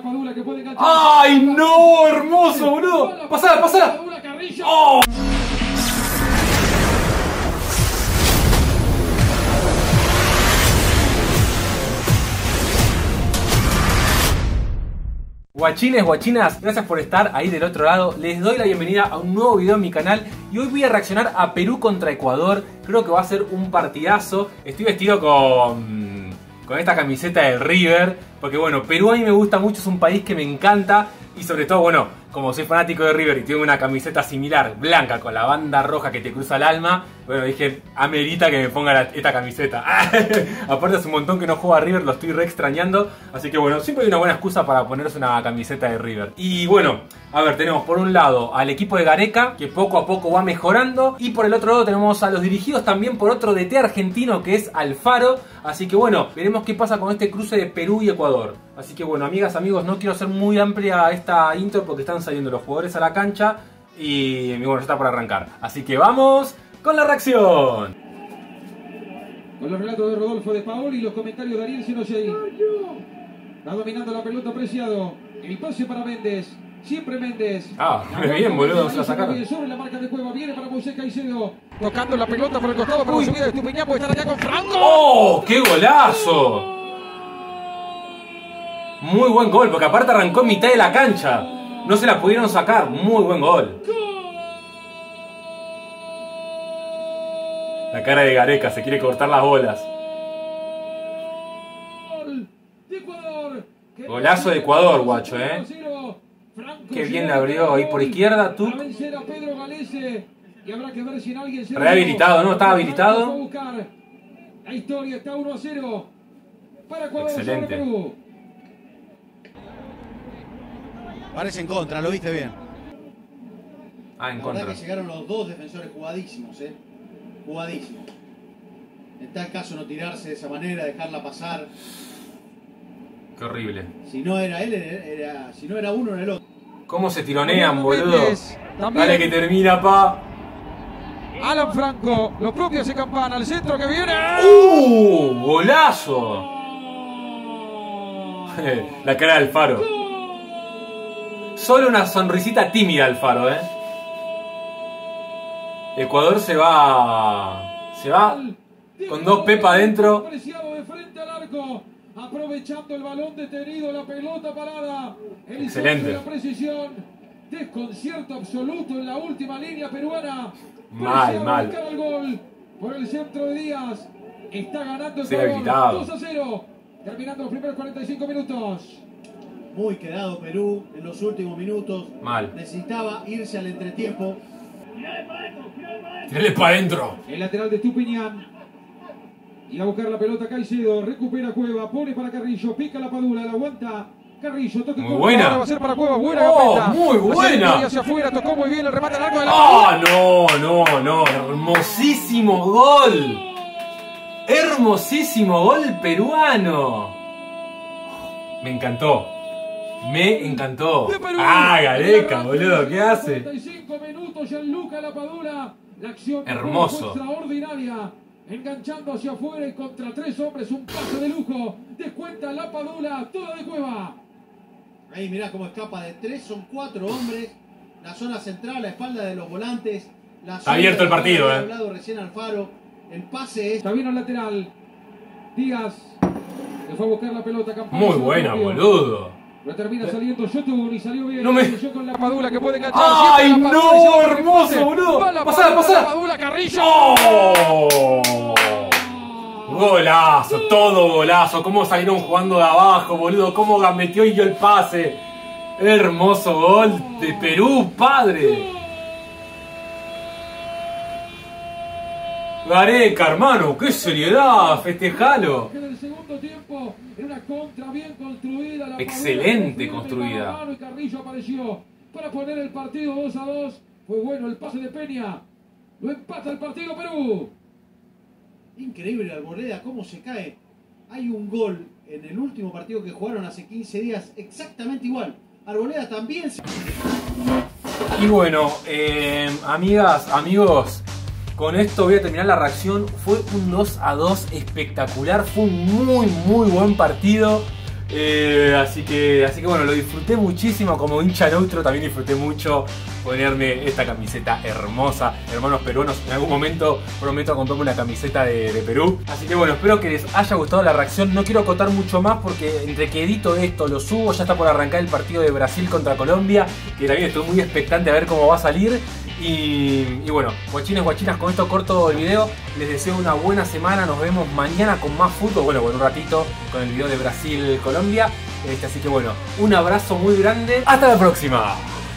¡Ay, no! ¡Hermoso, boludo! ¡Pasala, pasala! ¡Oh! Guachines, guachinas, gracias por estar ahí del otro lado. Les doy la bienvenida a un nuevo video en mi canal. Y hoy voy a reaccionar a Perú contra Ecuador. Creo que va a ser un partidazo. Estoy vestido con esta camiseta del River, porque bueno, Perú a mí me gusta mucho, es un país que me encanta. Y sobre todo, bueno, como soy fanático de River y tengo una camiseta similar, blanca, con la banda roja que te cruza el alma, bueno, dije, amerita que me ponga esta camiseta. Aparte hace un montón que no juego a River, lo estoy re extrañando. Así que bueno, siempre hay una buena excusa para ponerse una camiseta de River. Y bueno, a ver, tenemos por un lado al equipo de Gareca, que poco a poco va mejorando. Y por el otro lado tenemos a los dirigidos también por otro DT argentino, que es Alfaro. Así que bueno, veremos qué pasa con este cruce de Perú y Ecuador. Así que bueno, amigas, amigos, no quiero hacer muy amplia esta intro porque están saliendo los jugadores a la cancha. Y bueno, ya está por arrancar. Así que vamos con la reacción. Con los relatos de Rodolfo de Paoli y los comentarios de Ariel Sinoyei. Va dominando la pelota Preciado. El pase para Méndez. Siempre Méndez. Ah, bien, boludo, se la sacaron. Sobre la marca de Cueva, viene para Moisés Caicedo. Tocando la pelota por el costado para la subida de Estupiñán. Puede estar acá con Franco. ¡Oh, qué golazo! Muy buen gol, porque aparte arrancó en mitad de la cancha. No se la pudieron sacar. Muy buen gol. La cara de Gareca, se quiere cortar las bolas. Golazo de Ecuador, guacho, Qué bien le abrió ahí por izquierda, tú. Rehabilitado, ¿no? Estaba habilitado. La historia está 1-0 para Ecuador. Excelente. Parece en contra, lo viste bien. Ah, en la contra. verdad que llegaron los dos defensores jugadísimos, jugadísimos. En tal caso no tirarse de esa manera, dejarla pasar. Qué horrible. Si no era él, si no era uno, era el otro. ¿Cómo se tironean, boludo? También. Dale que termina, pa. Alan Franco, los propios de Campana, al centro que viene. ¡Golazo! La cara de Alfaro. Solo una sonrisita tímida Alfaro, Ecuador se va con dos Pepa adentro. Preciado de frente al arco, aprovechando el balón detenido, la pelota parada. Excelente. La precisión, desconcierto absoluto en la última línea peruana. Mal. El gol por el centro de Díaz. Está ganando el Ecuador 2-0. Terminando los primeros 45 minutos. Muy quedado Perú en los últimos minutos. Mal. Necesitaba irse al entretiempo. Tírale para adentro. El lateral de Estupiñán. Ir a buscar la pelota Caicedo. Recupera Cueva. Pone para Carrillo. Pica la Padula. La aguanta. Carrillo. Toque muy buena. Ahora va a ser para Cueva. Buena gambeta. Muy buena. Hacia afuera. Tocó muy bien el remate al arco de la no. Hermosísimo gol. Hermosísimo gol peruano. Me encantó. Me encantó. Ah, Gareca, boludo, ¿qué hace? 45 minutos, Gianluca Lapadula. La acción hermoso. Extraordinaria. Enganchando hacia afuera y contra tres hombres. Un pase de lujo. Descuenta Lapadula, toda de Cueva. Ahí mirá cómo escapa de tres, son cuatro hombres. La zona central, la espalda de los volantes. Está abierto el partido, hablado recién Alfaro. El pase es. Está bien al lateral. Díaz. Le fue a buscar la pelota. Campana. Muy buena, boludo. Lo termina saliendo Yotun y salió bien. No me... con la Padula que puede enganchar. ¡Ay, no! ¡Hermoso, boludo! ¡Pasala! Padula, Carrillo. ¡Oh! Golazo, todo golazo. Cómo salieron jugando de abajo, boludo. Cómo gambeteó y dio el pase. Hermoso gol de Perú, padre. Gareca, hermano, qué seriedad, festejalo. Excelente construida. Carrillo apareció para poner el partido 2-2. Fue bueno el pase de Peña. Lo empata el partido Perú. Increíble Arboleda, cómo se cae. Hay un gol en el último partido que jugaron hace 15 días, exactamente igual. Arboleda también. Y bueno, amigas, amigos, con esto voy a terminar la reacción. Fue un 2-2 espectacular. Fue un muy buen partido. Así que bueno, lo disfruté muchísimo como hincha neutro. También disfruté mucho ponerme esta camiseta hermosa. Hermanos peruanos, en algún momento prometo comprarme una camiseta de Perú. Así que bueno, espero que les haya gustado la reacción. No quiero acotar mucho más porque entre que edito esto, lo subo, ya está por arrancar el partido de Brasil contra Colombia, que también estoy muy expectante a ver cómo va a salir. Y bueno, guachines, guachinas, con esto corto el video. Les deseo una buena semana. Nos vemos mañana con más fútbol. Bueno, con un ratito con el video de Brasil-Colombia. Así que bueno, un abrazo muy grande. ¡Hasta la próxima!